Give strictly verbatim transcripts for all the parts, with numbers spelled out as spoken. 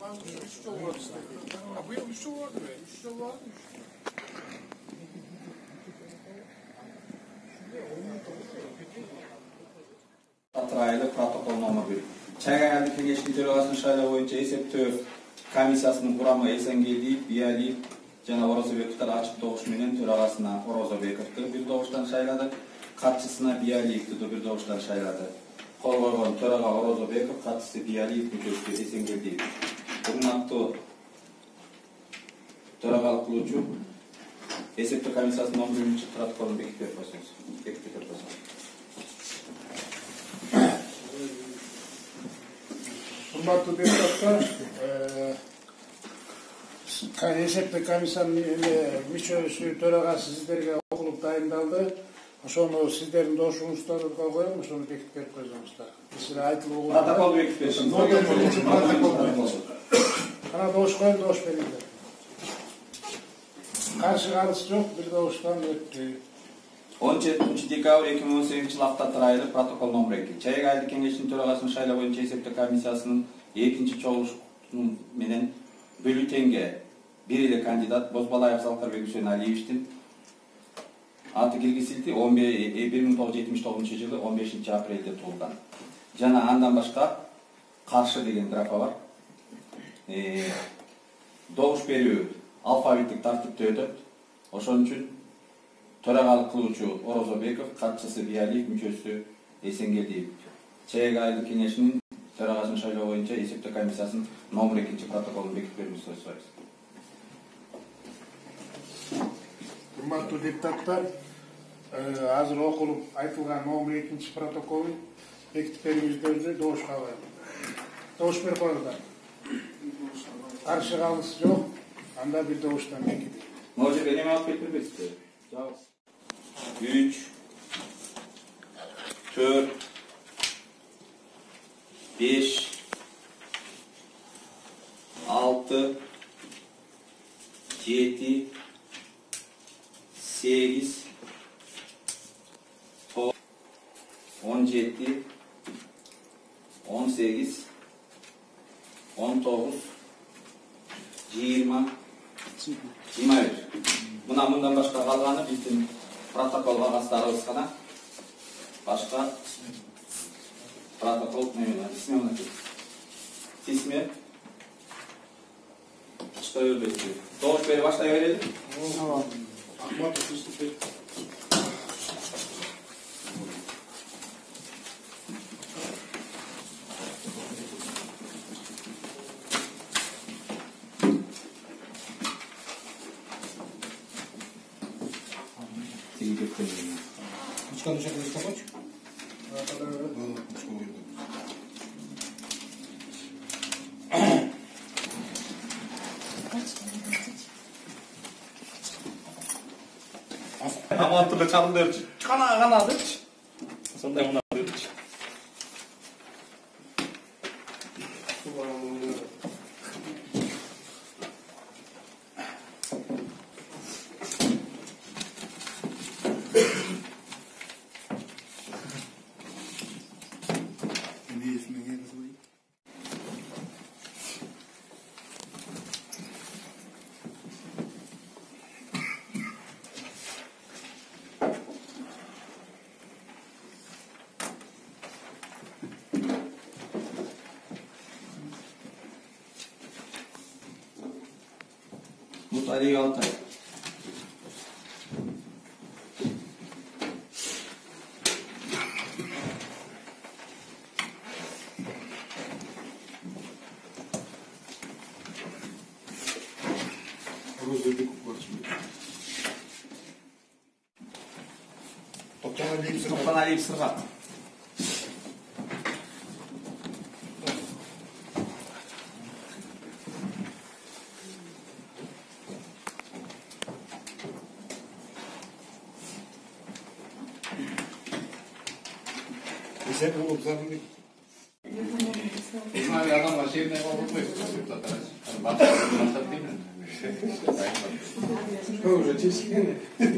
üç yol var işte. Ha, bu yıl üç yol vardı be. Üç yol vardı. Atıraylı protokol nomeri bir. Çayganlı Kengeşlik Төрағасының шайлау боюнча эсептөө комиссиясынын курамы Эсенгелдиев, Биялиев жана Орозобековдор ачык добуш менен төрагасына Орозобековду бир добуштан шайлады, катчысына Биялиевди бир добуштан шайлады. Кол койгон төрага Орозобеков, катчысы Биялиев, мүчөсү Эсенгелдиев. Урматтуу төрагалык кылуучу эсептөө комиссиясынын он биринчи протоколун бекитип берип койсоңуз. Бекитип берип койсоңуз. Hurmatlı deputatlar, esepli komissiyanın müçösü төрағасы sizlerge okulup dayındaldı. Şonu sizlerin doşuğunuzları koyalım, şonu bekip verip koyacağımızlar. Sizlere aytılı oğlu. Protokol bekip versin. Ana doğuş koyun, doğuş verildi. Karşı kalısı yok, bir doğuştan öttü. он жетинчи декабрь эки миң он сегизинчи жылы Актатырайлы протокол номер эки. Чайык айылдык кеңешинин төрагасынын шайлоо боюнча эсептөө комиссиясынын экинчи чогулушунун менен бюллетенге бир эле кандидат Бозбалаев Залкарбек Үсен Алиевичтин аты киргизилди. бир миң тогуз жүз жетимиш тогузунчу жылы он бешинчи апрелде туулган. Жана андан башка каршы деген графа бар. Добуш берүү алфавиттик тартипте өтөт. Ошон үчүн төрагалык кылуучу Орозобеков, катчысы Биялиев, мүчөсү Эсенгелдиев. Чайык айылдык кеңешинин төрагасынын шайлоо боюнча эсептөө комиссиясынын номер экинчи протоколун бекитип берүүнүздү сурайбыз. Hurmatlı deputatlar, hazır okulup aytılgan номер экинчи протоколун бекитип берүүңүздөрдү добушка коелу. Добуш берип коюлган. Каршы калыс жок, анда бир добуштан бекитип. Может, эне алып кетип бербейсизби? üç, dört, beş, altı, yedi, sekiz, on yedi, on sekiz, on dokuz, yirmi, yirmi bir. Buna bundan başka kalganı bizim protokol bagастарыбыз гана. Башка протокол неме? Письмена. Письме. Что бербейсизби? Добуш берип баштай берели. Ооба. Ахматов приступит. Ручка нужно будет помочь? Аматтылы чалымдыр кана канадырчы. Сондай мына берчи. Mutali'yi Altay. Toptan Aliyev Sırgat. Sen olup zaten Bunlar adam var şeyine olmuyor. Bak, nasıl değil mi? Уже честно.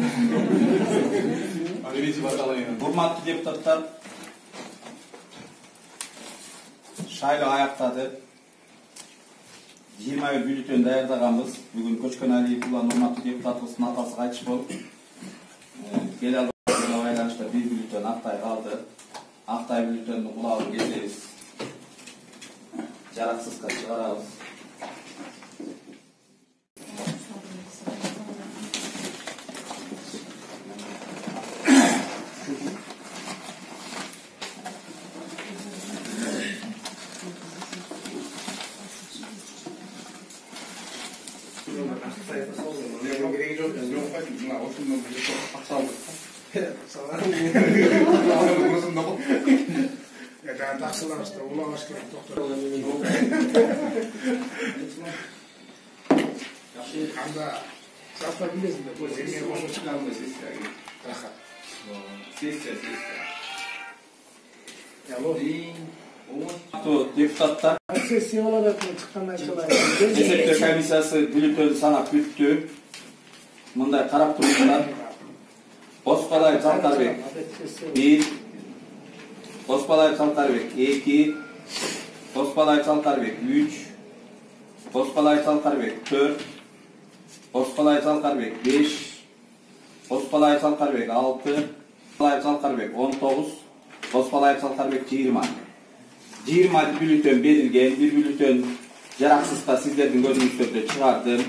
Ревизия bakalım. Hurmatlı deputatlar, şayloo ayaktады. жыйырма бир бюллетень даярдаганбыз. Бүгүн Көчкөн Алиев улан урматтуу депутатыбыздын атасы кайтыш болуп, эл албагына байланыштуу бир бюллетень Актай калды. Актай бюллетенди кулабын кезебиз. Жараксызга чыгарабыз. Ya daha taksılarsa ulaşmak gerek doktor. Anda zaten biliyorsun da bu zemine boşa çıkarmıyor sesler. Rahat. Sesler, sesler. Ya bu депутаттар sesi olarak mı çıkanlar çalar? Эсептөө комиссиясы бюллетенди санап бүттү. Мындай карап тургуздар. Оспалаев Салтарбек bir, Оспалаев Салтарбек iki, Оспалаев Салтарбек üç, Оспалаев Салтарбек dört, Оспалаев Салтарбек beş, Оспалаев Салтарбек altı, Оспалаев Салтарбек он тогуз, Оспалаев Салтарбек жыйырма. жыйырма бюллетень берилген, bir бюллетень жараксызга сиздердин көзүңүздөрдө чыгардым.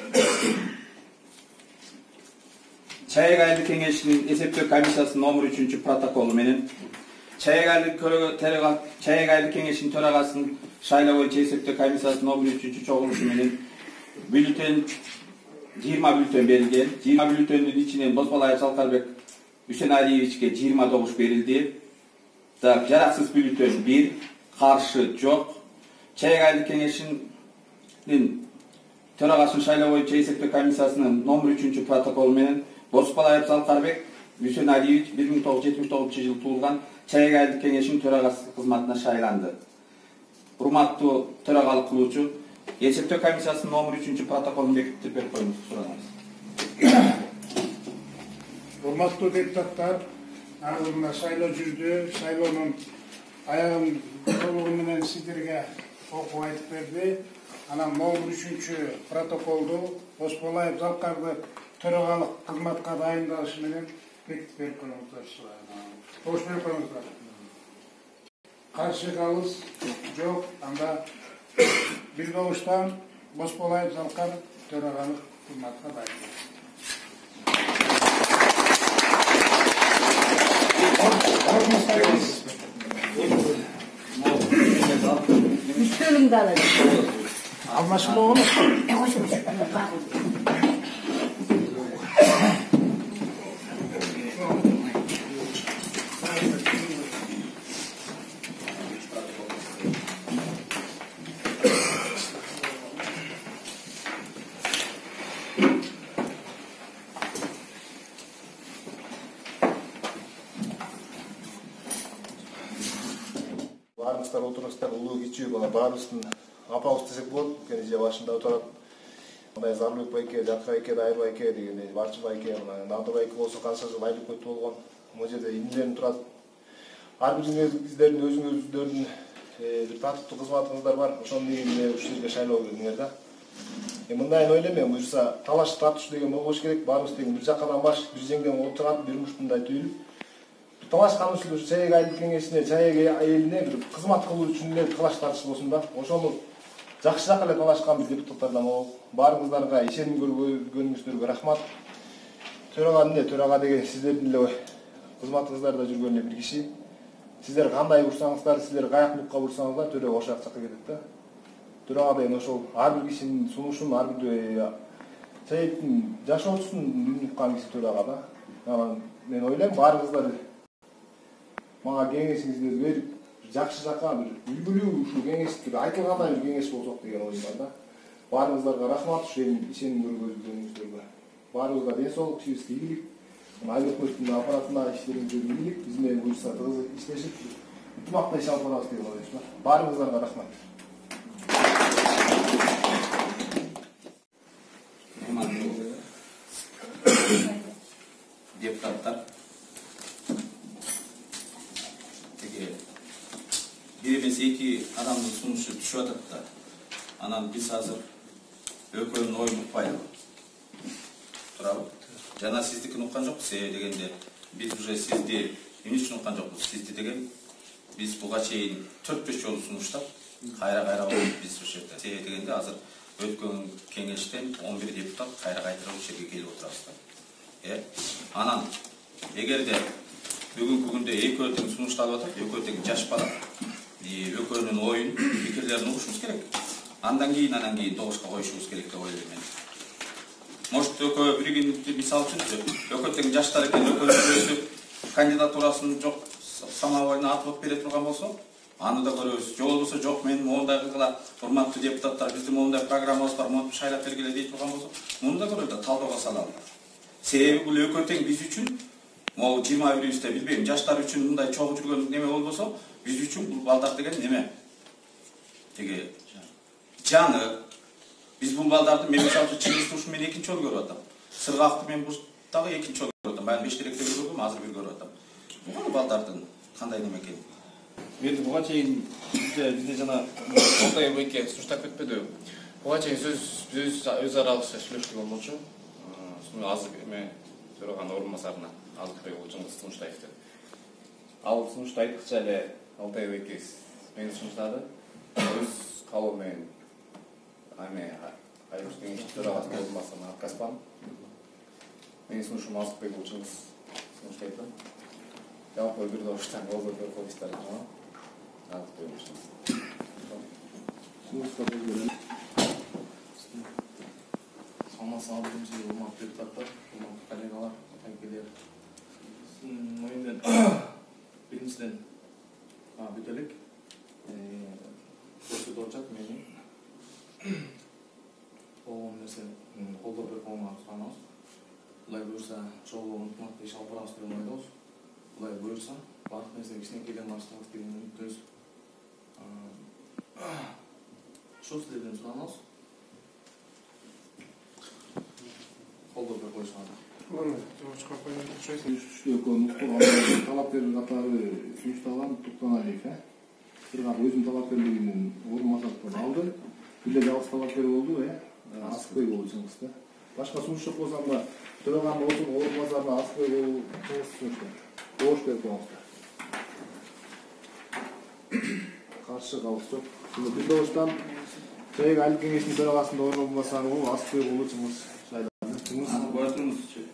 Чайык айылдык кеңешинин эсептөө комиссиясынын номер үчүнчү протоколу менен Чайык айылдык Чайык айылдык кеңешинин төрагасынын шайлоо боюнча эсептөө комиссиясынын номер үчүнчү чогулушу менен бюллетень жыйырма бюллетень берилген. жыйырма бюллетендин ичинен Бозбалаев Салкарбек Үсеналиевичке жыйырма добуш берилди. Так, жараксыз бюллетень bir, каршы жок. Чайык айылдык кеңешинин төрагасынын шайлоо боюнча эсептөө комиссиясынын номер үчүнчү протоколу менен Оспалаев Салкарбек Үсеналиевич bir ming to'qqiz yuz yetmish to'qqizinchi жылы туулган Чайык айылдык кеңешинин төрагасы кызматына шайланды. Урматтуу төрагалык кылуучу, эсептөө комиссиясынын номер үчүнчү протоколун бекитип берип коюңуз, суранабыз. Урматтуу депутаттар, агымда шайлоо жүрдү. Шайлоонун аягын толугу менен сиздерге окуп айтып берди. Анан номер үчүнчү протоколду Оспалаев Салкарбек төрагалык кызматка дайындалышы менен бекитип берип коюңуздар. Добуш берип коюңуздар. Каршы калыс жок. Анда бир добуштан Оспалаев Салкарбек төрагалык кызматка дайындалды. Üstünümde alacağım. Almasın oğlum. Ne koşmuş? Баарыңыздар отурыңыздар, улуу кичүү бала баарыбыздын апабыз десек болот. Кene же башында отурат. Мындай Зарлыбек байке, Жатка байке, Дайыр байке дегендей, Барчы байке, Нагды байке болсо канча жыл айлык өтүп болгон. Могу жерде инилерим турат. Ар бириңиздердин өзүңүздөрдүн бир татыктуу кызматыңыздар бар. Ошону менен ушул жерге шайлоо бердиңер да. Мындайын ойлойм, буюрса талаш тартыш деген болбош керек. Баарыбыз тең бир жакадан баш, бир жеңден отурат, бир мушундай түйүлүп талаш кануусу Чайык айылдык кеңешине, Чайык айылыне бир кызмат кылуу үчүн эле талаш тартыш болсун да. Ошону жакшыраак эле талашкан биз депутаттардан болуп, баарыңыздарга ишеним көргөнүңүздөргө рахмат. Төрага эмне, төрага деген сиздердин эле кызматыңыздарда жүргөн эле бир киши. Сиздер кандай бурсаңыздар, сиздер каяк мукка бурсаңыздар, төрө ошол жакка кетет да. Төрага деген ошол ар бир кишинин сунушун, ар бир Чайыктын жашоочусун уккан киши төрага да. Анан мен ойлойм, баарыңыздар мага кеңешиңизди берип, жакшы жака бир үлгүлүү ушул кеңешти айтылгандай бир кеңеш болсок деген оюм бар да. Баарыңыздарга рахмат, ушул ишеним көргөнүңүздөргө. Баарыбызга ден соолук, ишибизге ийгилик. Айыл өкмөтүнүн аппаратына иштериңизге ийгилик, биз менен буюрса тыгыз иштешип, ынтымакта иш алып барабыз деген оюм бар. Баарыңыздарга рахмат. Депутаттар, бир эмес эки адамдын сунушу түшүп атат да. Анан биз азыр экөөнүн оюн укпайлы. Турабы? Жана сиздикин уккан жокпуз, себеби дегенде биз уже сизди эмне үчүн уккан жокпуз? Сизди деген биз буга чейин төрт беш жолу сунуштап, кайра-кайра биз ошол жерде. Себеби дегенде азыр өткөн кеңештен он бир депутат кайра-кайра ошол жерге келип отурабыз да. Э? Анан эгерде бүгүнкү күндө экөө тең сунушталып атат, экөө тең жаш бала, экөөнүн оюн, пикирлерин угушубуз керек. Андан кийин, анан кийин добушка коюшубуз керек деп ойлойм мен. Может, экөө биригинди мисал үчүн, экөө тең жаштар экен, экөөнүн бирөөсү кандидатурасын жок самовольно атып бере турган болсо, аны да көрөбүз. Же болбосо жок, мен моундай кылгыла, урматтуу депутаттар, биздин моундай программабыз бар, монтип шайлап бергиле дей турган болсо, муну да көрөлү да талкууга салалы. Себеби бул экөө тең биз үчүн, могу жыйырма бирибизде билбейм, жаштар үчүн мындай чогуу жүргөн неме болбосо, биз үчүн бул балдар деген неме? Теге жаны. Биз бул балдарды мен мисалы үчүн Чыңгыз Туршун мен экинчи жолу көрүп атам. Сыргакты мен бул дагы экинчи жолу көрүп атам. Баягы Бештеректе көргөм, азыр бир көрүп атам. Бул балдардын кандай неме экени? Енді бұға чейін бізде жана Алтай Бейке сунуштап кетпеді. Бұға чейин сөз өз аралыкча сүйлөштүк болмочу. Азыр эме төраган орунбасарына Азыкбек Чыңгыз сунуштайбы. Ал сунуштайдыкча эле Алтай Бейке мени сунуштады. Өз калоо менен аме Айбуш кеңеш төрагасынын орунбасарына Аткаспан. Менин сунушум Азыкбек Чыңгыз сунуштайт. Жалпы бир добуштан болду бир комиссар жана Азыкбек Чыңгыз. Сунуштап берген. Салмасы алдымчы урматтуу депутаттар, урматтуу коллегалар, таңкелер. Моюндан биринчиден бүт элек көрсөтүп атат мени. Болгон нерсени колдоп берип койгонго суранабыз. Булай буюрса, чогуу ынтымактуу иш алып барабыз деп ойлойбуз. Булай буюрса, баардык нерсе кичинекейден башталат деген үмүттөбүз. Ошол силерден суранабыз. Колдоп берип коюшуңар. Добушка коюп окшойсуң. Экөөнүн талапкерлер катары сунушталган Туктаналиев, э? Сыргак өзүнүн талапкерлигинин орунбасарын алды. Бир эле жалгыз талапкер болду, э? Азыкбек Чыңгыз да. Башка сунуш жок болсо анда төраган болсун, орунбасарына Азыкбек Чыңгыз сунуштайт. Добуш берип коюңуздар. Каршы калыш жок. Бир добуштан Чайык айыл кеңешинин төрагасынын орунбасары болуп Азыкбек Чыңгыз шайланды. Чыңгыз Бартыңызчы.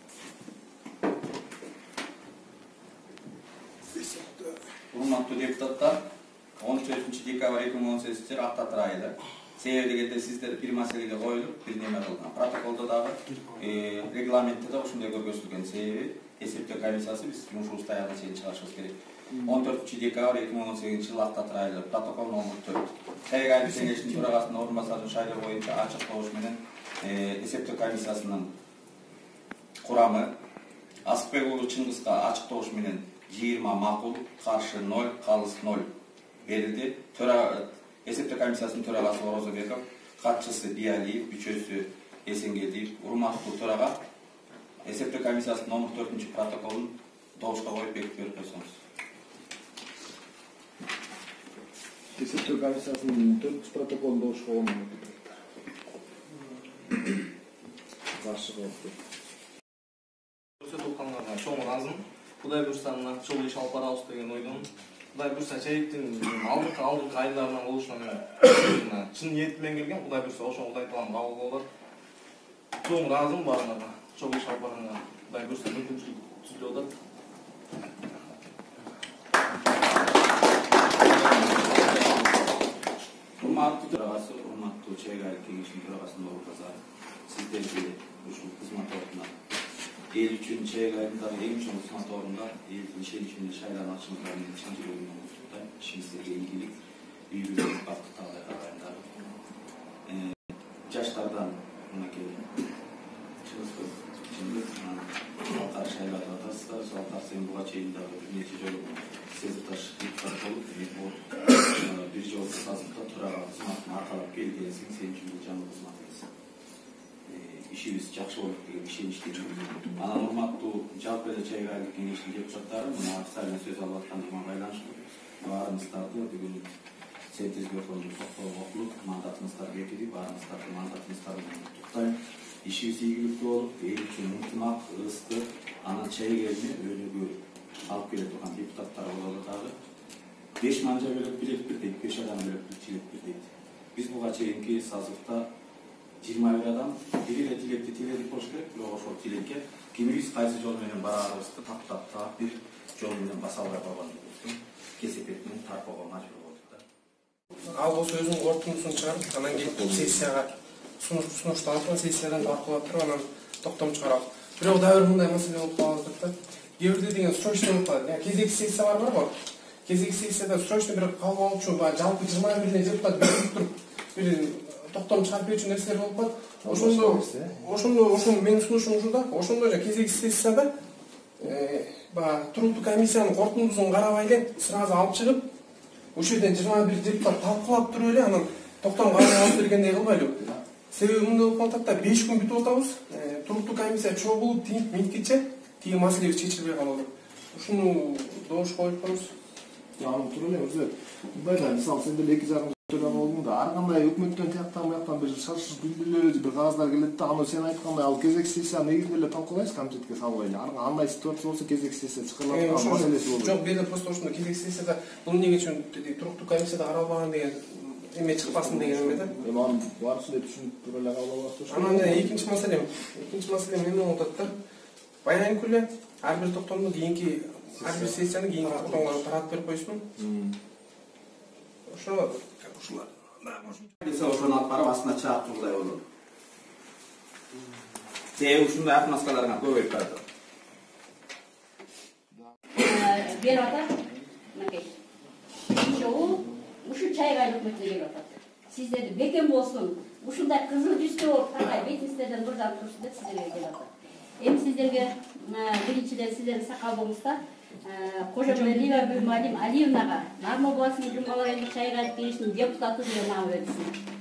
Урматтуу депутаттар, он төртүнчү декабрь эки миң он сегизинчи жылы Актатыр айылы. Себеби дегенде сиздер бир маселеге коюлуп, бир неме кылган. Протоколдо дагы, регламентте да ушундай көргөзүлгөн. Себеби эсептөө комиссиясы биз жумушубузду аягына чейин чыгарышыбыз керек. он төртүнчү декабрь эки миң он сегизинчи жылы Актатыр айылы протокол номер төрт. Чайык айыл кеңешинин төрагасынын орунбасарын шайлоо боюнча ачык добуш менен эсептөө комиссиясынын курамы Азыкбек Чыңгызга ачык добуш менен жыйырма макул, каршы ноль, калыс ноль берилди. Эсептөө комиссиясынын төрагасы Орозобеков, катчысы Биалиев, бүчөсү Эсенгелдиев, урматтуу төрага эсептөө комиссиясынын номер төртүнчү протоколун добушка коюп бекитип берип койсоңуз. Эсептөө комиссиясынын төртүнчү протоколун добушка коюп каршы кылып. Көрсөтүп аткандарга чоң ыраазымын. Кудай буюрса мына чогуу иш алып барабыз деген ойдомун. Кудай буюрса Чайыктын алдыңкы алдыңкы айылдарынан болушуна мен чын ниет менен келген. Кудай буюрса ошол айтылган кабыл болот. Чоң ыраазымын баарыңарга. Чогуу иш алып барганга Кудай буюрса мүмкүнчүлүк түзүлүп атат. Урматтуу төрагасы, урматтуу Чайык айыл кеңешинин төрагасынын орунбасары, сиздерге ушул кызмат ордуна эл үчүн Чайык айылындагы эң чоң кызмат ордунда элдин ишеничине шайланышыңыздар менен чын жүрөгүмдөн куттуктайм. Ишиңиздерге ийгилик, үйгүлүк, бактык талай агайындар. Жаштардан мынакей Чыңгыз Алкар шайлатып атасыздар. Алкар сен буга чейин дагы бир нече жолу сезикташ депутат болуп, бир жолу сазыкта төрага кызматын аркалап келгенсиң, сен үчүн бул жаңы кызмат эмес. Ишибиз жакшы болот деген ишеничтемин. Анан урматтуу жалпы эле Чайык айыл кеңешинин депутаттары мына официальный сөз алып аткандыгыма байланыштуу баарыңыздарды бүгүн синтезге окулуп мандатыңыздар бекиди, баарыңыздарды мандатыңыздар менен куттуктайм. Ишибиз ийгиликтүү болуп, эл үчүн ынтымак, ыстык, анан чейгелни өнүгүү алып келе турган депутаттар бололу дагы. Беш манжа бөлөп билетпир дейт, беш адам бөлөп тилеппир дейт. Биз буга чейинки сазыкта жыйырма бир адам бир эле тилекти тиледик болуш керек, бирок ошол тилекке кимибиз кайсы жол менен бараарыбызды таптап таап бир жол менен баса албай калганыбыздын кесепетинен тарпоого мажбур болдук да. Ал болсо өзүнүн корутундусун чыгарып, анан келип сессияга сунушталып, сессиядан таркалап туруп, анан токтом чыгарат. Бирок дагы бир мындай маселе болуп калып атат да. Кээ бирде деген срочный болуп калат. Кезекти сессия бар барбы? Кезекти сессияда срочный бир кабыл алуучу жалпы жыйырма бир депутат берип туруп, бир токтом чыгарып берүүчү нерселер болуп калат. Ошондо, ошондо, ошондо менин сунушум ушул да. Ошондо кезекти сессияда баягы туруктуу комиссиянын корутундусун карабай эле сразу алып чыгып, ошол жерден жыйырма бир депутат талкуулап туруп эле анан токтом кабыл алып бергендей кылбайлы. Себеби мындай болуп калат да, беш күн бүтүп атабыз. Туруктуу комиссия чогулуп, тинип, минткиче тиги маселебиз чечилбей калат. Ушуну добуш коюп коебуз. Анын туруп эле өзү мындай да, мисалы сен деле эки жарым төлөм болдуң да, ар кандай өкмөттөн тияктан буяктан бир шашып билдирүүлөр, бир кагаздар келет да, аны сен айткандай ал кезек сессия негизинде эле талкуулайбыз, комитетке салбай эле. Андай ситуация болсо кезек сессия чыгарылат, маселеси болот. Жок, бизде просто ошондо кезек сессияда бул эмне үчүн туруктуу комиссияда каралбаган деген эме чыкпасын деген эме да. Эми аны баарысы эле түшүнүп туруп эле кабыл Анан экинчи маселем, экинчи маселем эмне болуп атат да? Баягы эле ар бир токтомду кийинки ар бир сессияны кийинки токтомго таратып берип коюшмун. Ошо ушулар Биз ошону алып барып астына чаап тургудай болот. Же ушундай отмазкаларга көбөйүп барат. Берип атат. Мынакей. Жолу ушу чайга өкмөтүнө келип атат. Сиздерди бекем болсун, ушундай кызыл жүзтүү болуп таркай бетиңиздерден мырзам турсун деп сиздерге келип атат. Эми сиздерге биринчиден сиздердин сакалбыңызда Кожобаева Гүлмалим Алиевнага Нарма областынын Жумгала райондук чайга келишинин депутаты деген наам берилсин.